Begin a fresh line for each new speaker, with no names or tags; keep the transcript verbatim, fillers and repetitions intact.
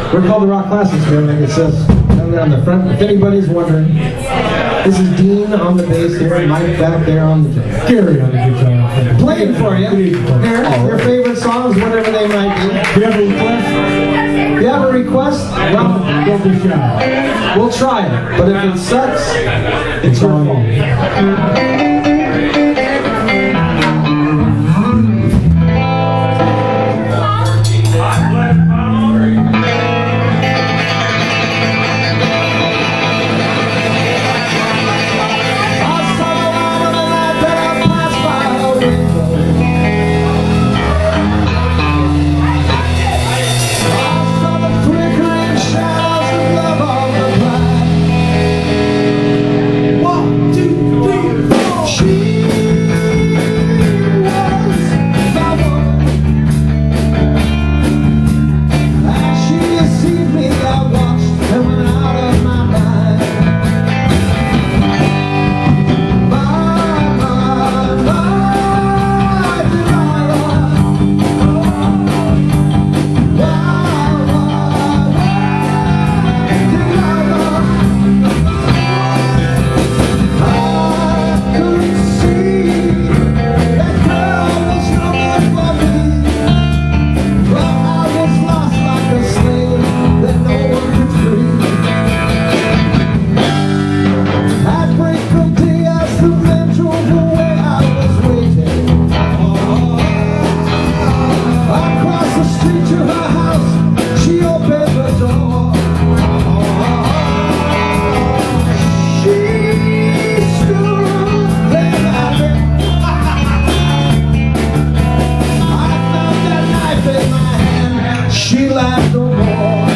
We're called the Rock Classics Band, like it says down there on the front. If anybody's wondering, this is Dean on the bass here, and Mike back there on the guitar.
Gary on the guitar.
Playing for you. Here, your favorite songs, whatever they might be.
Do you have a request?
If you have a request, well,
don't be shy.
We'll try it. But if it sucks, it's your fault. She laughed no more.